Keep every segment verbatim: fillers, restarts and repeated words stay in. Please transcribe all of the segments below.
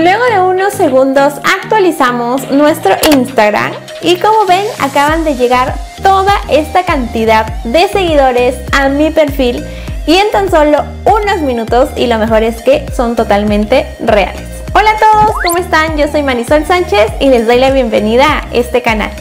Luego de unos segundos actualizamos nuestro Instagram y como ven acaban de llegar toda esta cantidad de seguidores a mi perfil y en tan solo unos minutos, y lo mejor es que son totalmente reales. Hola a todos, ¿cómo están? Yo soy Marisol Sánchez y les doy la bienvenida a este canal.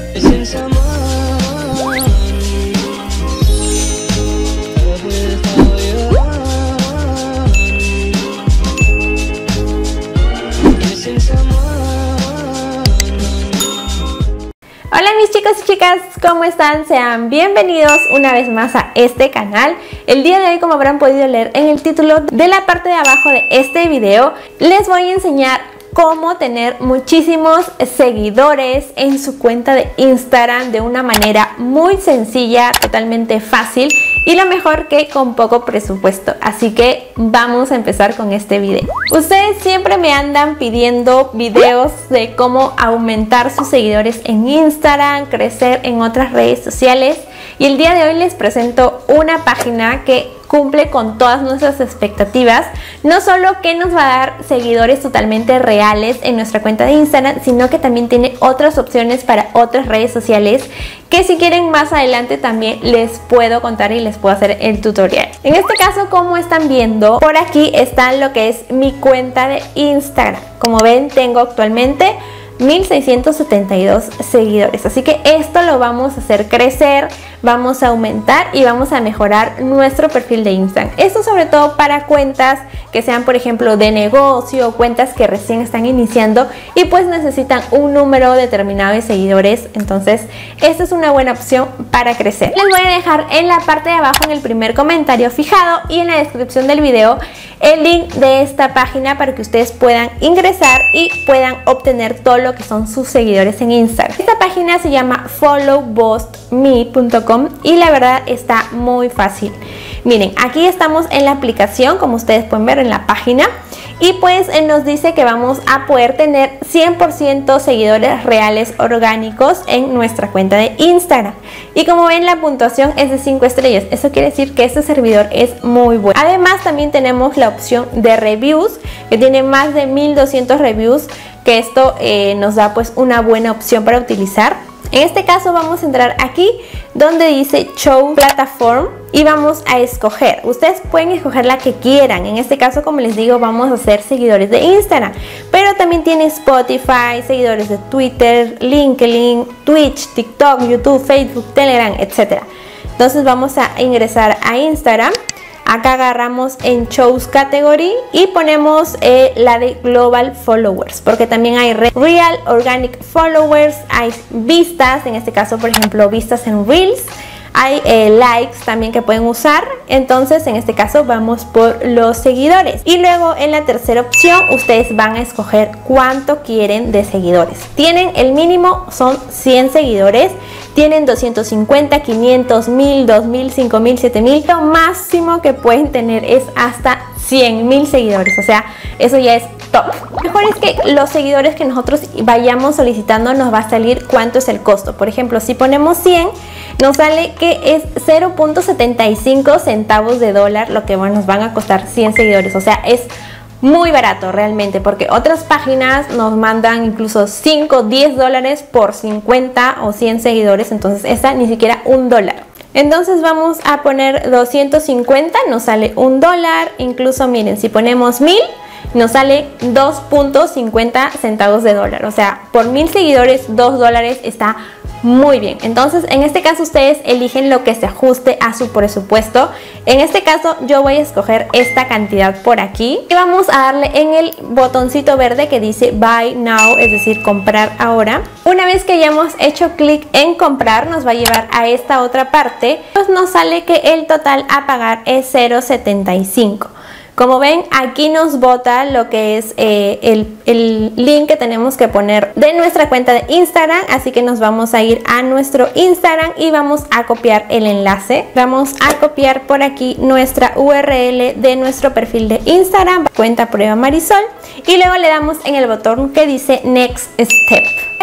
Hola mis chicos y chicas, ¿cómo están? Sean bienvenidos una vez más a este canal. El día de hoy, como habrán podido leer en el título de la parte de abajo de este video, les voy a enseñar cómo tener muchísimos seguidores en su cuenta de Instagram de una manera muy sencilla, totalmente fácil y lo mejor que con poco presupuesto. Así que vamos a empezar con este video. Ustedes siempre me andan pidiendo videos de cómo aumentar sus seguidores en Instagram, crecer en otras redes sociales, y el día de hoy les presento una página que cumple con todas nuestras expectativas. No solo que nos va a dar seguidores totalmente reales en nuestra cuenta de Instagram, sino que también tiene otras opciones para otras redes sociales que si quieren más adelante también les puedo contar y les puedo hacer el tutorial. En este caso, como están viendo, por aquí está lo que es mi cuenta de Instagram. Como ven, tengo actualmente mil seiscientos setenta y dos seguidores, así que esto lo vamos a hacer crecer, vamos a aumentar y vamos a mejorar nuestro perfil de Instagram. Esto sobre todo para cuentas que sean, por ejemplo, de negocio, cuentas que recién están iniciando y pues necesitan un número determinado de seguidores. Entonces esta es una buena opción para crecer. Les voy a dejar en la parte de abajo, en el primer comentario fijado, y en la descripción del video el link de esta página para que ustedes puedan ingresar y puedan obtener todo lo que son sus seguidores en Instagram. Esta página se llama follow boost me punto com y la verdad está muy fácil. Miren, aquí estamos en la aplicación, como ustedes pueden ver en la página, y pues él nos dice que vamos a poder tener cien por ciento seguidores reales orgánicos en nuestra cuenta de Instagram. Y como ven, la puntuación es de cinco estrellas. Eso quiere decir que este servidor es muy bueno. Además, también tenemos la opción de reviews, que tiene más de mil doscientos reviews, que esto eh, nos da pues una buena opción para utilizar. En este caso vamos a entrar aquí donde dice Show Platform y vamos a escoger. Ustedes pueden escoger la que quieran. En este caso, como les digo, vamos a hacer seguidores de Instagram, pero también tiene Spotify, seguidores de Twitter, LinkedIn, Twitch, TikTok, YouTube, Facebook, Telegram, etcétera. Entonces vamos a ingresar a Instagram. Acá agarramos en Shows Category y ponemos eh, la de Global Followers, porque también hay Real Organic Followers, hay vistas, en este caso por ejemplo vistas en Reels, hay eh, likes también que pueden usar. Entonces en este caso vamos por los seguidores y luego en la tercera opción ustedes van a escoger cuánto quieren de seguidores. Tienen el mínimo, son cien seguidores. Tienen doscientos cincuenta, quinientos, mil, dos mil, cinco mil, siete mil. Lo máximo que pueden tener es hasta cien mil seguidores. O sea, eso ya es top. Mejor es que los seguidores que nosotros vayamos solicitando nos va a salir cuánto es el costo. Por ejemplo, si ponemos cien, nos sale que es cero punto setenta y cinco centavos de dólar lo que nos van a costar cien seguidores. O sea, es muy barato realmente, porque otras páginas nos mandan incluso cinco, diez dólares por cincuenta o cien seguidores. Entonces esta ni siquiera un dólar. Entonces vamos a poner doscientos cincuenta, nos sale un dólar. Incluso miren, si ponemos mil, nos sale dos punto cincuenta centavos de dólar. O sea, por mil seguidores, dos dólares está muy bien. Entonces en este caso ustedes eligen lo que se ajuste a su presupuesto. En este caso yo voy a escoger esta cantidad por aquí y vamos a darle en el botoncito verde que dice Buy Now, es decir, comprar ahora. Una vez que hayamos hecho clic en comprar, nos va a llevar a esta otra parte. Pues nos sale que el total a pagar es cero punto setenta y cinco. Como ven, aquí nos bota lo que es eh, el, el link que tenemos que poner de nuestra cuenta de Instagram. Así que nos vamos a ir a nuestro Instagram y vamos a copiar el enlace. Vamos a copiar por aquí nuestra U R L de nuestro perfil de Instagram, cuenta prueba Marisol, y luego le damos en el botón que dice Next Step.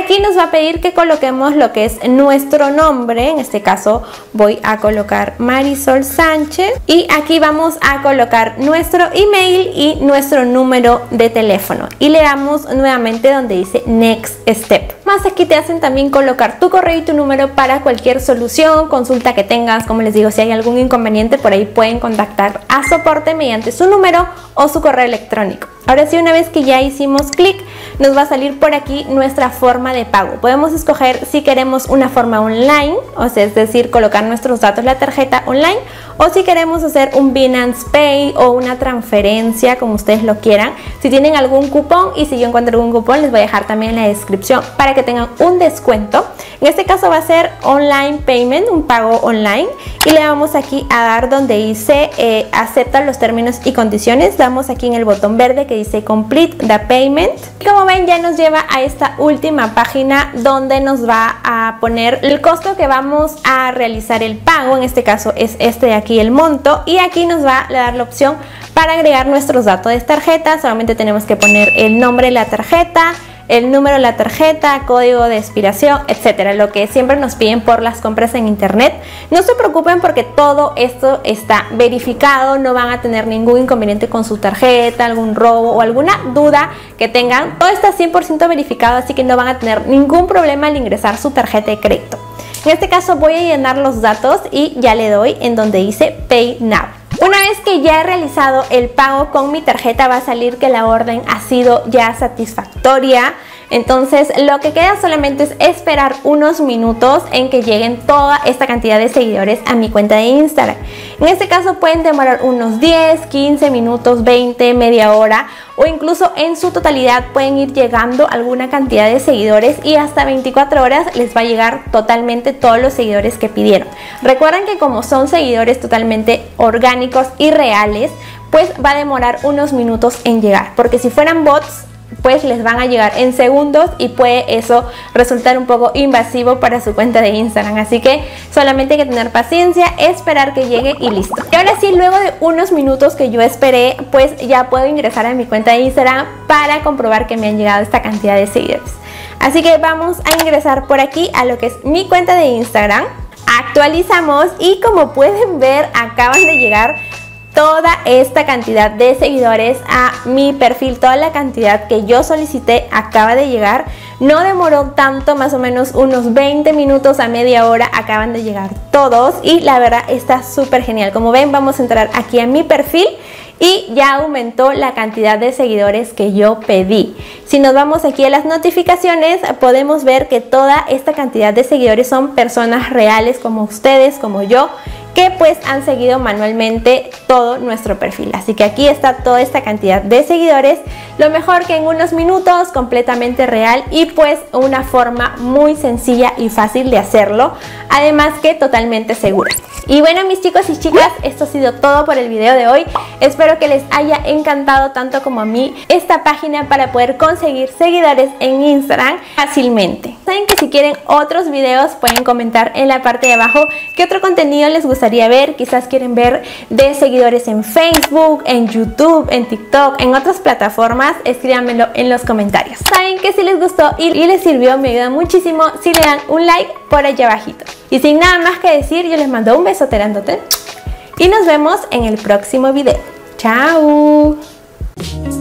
aquí nos va a pedir que coloquemos lo que es nuestro nombre. En este caso voy a colocar Marisol Sánchez y aquí vamos a colocar nuestro email y nuestro número de teléfono y le damos nuevamente donde dice Next Step. Más aquí te hacen también colocar tu correo y tu número para cualquier solución, consulta que tengas. Como les digo, si hay algún inconveniente por ahí pueden contactar a soporte mediante su número o su correo electrónico. Ahora sí, una vez que ya hicimos clic, nos va a salir por aquí nuestra forma de pago. Podemos escoger si queremos una forma online, o sea, es decir, colocar nuestros datos en la tarjeta online, o si queremos hacer un Binance Pay o una transferencia, como ustedes lo quieran. Si tienen algún cupón, y si yo encuentro algún cupón, les voy a dejar también en la descripción para que tengan un descuento. En este caso va a ser online payment, un pago online, y le vamos aquí a dar donde dice eh, acepta los términos y condiciones. Damos aquí en el botón verde que dice complete the payment, y como ven ya nos lleva a esta última página donde nos va a poner el costo que vamos a realizar el pago. En este caso es este de aquí, el monto, y aquí nos va a dar la opción para agregar nuestros datos de tarjeta. Solamente tenemos que poner el nombre de la tarjeta, el número de la tarjeta, código de expiración, etcétera, lo que siempre nos piden por las compras en internet. No se preocupen porque todo esto está verificado, no van a tener ningún inconveniente con su tarjeta, algún robo o alguna duda que tengan. Todo está cien por ciento verificado, así que no van a tener ningún problema al ingresar su tarjeta de crédito. En este caso voy a llenar los datos y ya le doy en donde dice Pay Now. Una vez que ya he realizado el pago con mi tarjeta, va a salir que la orden ha sido ya satisfactoria. Entonces lo que queda solamente es esperar unos minutos en que lleguen toda esta cantidad de seguidores a mi cuenta de Instagram. En este caso pueden demorar unos diez, quince minutos, veinte, media hora, o incluso en su totalidad pueden ir llegando alguna cantidad de seguidores y hasta veinticuatro horas les va a llegar totalmente todos los seguidores que pidieron. Recuerden que como son seguidores totalmente orgánicos y reales, pues va a demorar unos minutos en llegar, porque si fueran bots pues les van a llegar en segundos y puede eso resultar un poco invasivo para su cuenta de Instagram. Así que solamente hay que tener paciencia, esperar que llegue y listo. Y ahora sí, luego de unos minutos que yo esperé, pues ya puedo ingresar a mi cuenta de Instagram para comprobar que me han llegado esta cantidad de seguidores. Así que vamos a ingresar por aquí a lo que es mi cuenta de Instagram. Actualizamos y como pueden ver, acaban de llegar toda esta cantidad de seguidores a mi perfil. Toda la cantidad que yo solicité acaba de llegar. No demoró tanto, más o menos unos veinte minutos a media hora acaban de llegar todos y la verdad está súper genial. Como ven, vamos a entrar aquí a mi perfil y ya aumentó la cantidad de seguidores que yo pedí. Si nos vamos aquí a las notificaciones, podemos ver que toda esta cantidad de seguidores son personas reales como ustedes, como yo, que pues han seguido manualmente todo nuestro perfil. Así que aquí está toda esta cantidad de seguidores. Lo mejor que en unos minutos, completamente real y pues una forma muy sencilla y fácil de hacerlo, además que totalmente segura. Y bueno, mis chicos y chicas, esto ha sido todo por el video de hoy. Espero que les haya encantado tanto como a mí esta página para poder conseguir seguidores en Instagram fácilmente. Saben que si quieren otros videos pueden comentar en la parte de abajo qué otro contenido les gustaría ver. Quizás quieren ver de seguidores en Facebook, en YouTube, en TikTok, en otras plataformas. Escríbanmelo en los comentarios. Saben que si les gustó y les sirvió, me ayuda muchísimo si le dan un like por allá abajito. Y sin nada más que decir, yo les mando un beso grandote y nos vemos en el próximo video. ¡Chao!